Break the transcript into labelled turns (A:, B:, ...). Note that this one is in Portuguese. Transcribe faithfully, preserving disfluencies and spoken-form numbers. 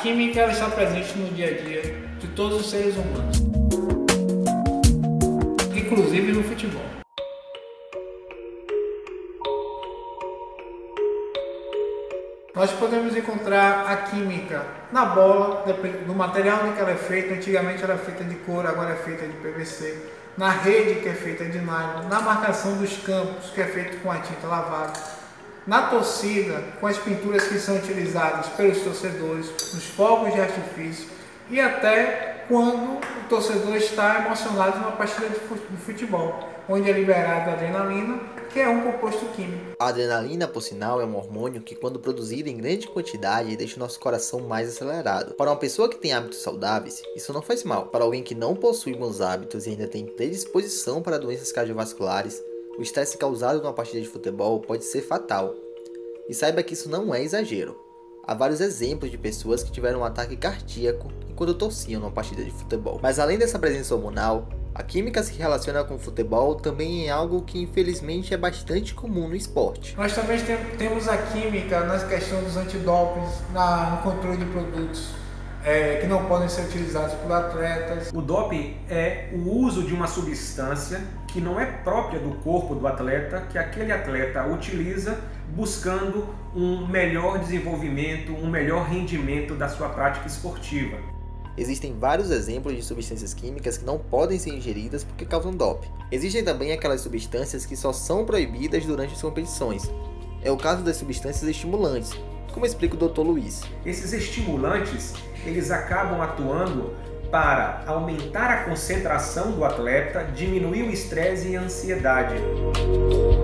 A: química ela está presente no dia a dia de todos os seres humanos, inclusive no futebol. Nós podemos encontrar a química na bola, do material de que ela é feita. Antigamente era feita de couro, agora é feita de P V C. Na rede, que é feita de nylon. Na marcação dos campos, que é feita com a tinta lavada. Na torcida, com as pinturas que são utilizadas pelos torcedores, nos fogos de artifício e até quando o torcedor está emocionado numa partida de futebol, onde é liberada a adrenalina, que é um composto químico.
B: A adrenalina, por sinal, é um hormônio que, quando produzido em grande quantidade, deixa o nosso coração mais acelerado. Para uma pessoa que tem hábitos saudáveis, isso não faz mal. Para alguém que não possui bons hábitos e ainda tem predisposição para doenças cardiovasculares, o estresse causado numa partida de futebol pode ser fatal. E saiba que isso não é exagero. Há vários exemplos de pessoas que tiveram um ataque cardíaco enquanto torciam numa partida de futebol. Mas além dessa presença hormonal, a química que se relaciona com o futebol também é algo que infelizmente é bastante comum no esporte.
A: Nós também tem, temos a química na questão dos antidopings, na, no controle de produtos é, que não podem ser utilizados por atletas.
C: O doping é o uso de uma substância que não é própria do corpo do atleta, que aquele atleta utiliza buscando um melhor desenvolvimento, um melhor rendimento da sua prática esportiva.
B: Existem vários exemplos de substâncias químicas que não podem ser ingeridas porque causam doping. Existem também aquelas substâncias que só são proibidas durante as competições. É o caso das substâncias estimulantes, como explica o doutor Luiz.
C: Esses estimulantes, eles acabam atuando para aumentar a concentração do atleta, diminuir o estresse e a ansiedade.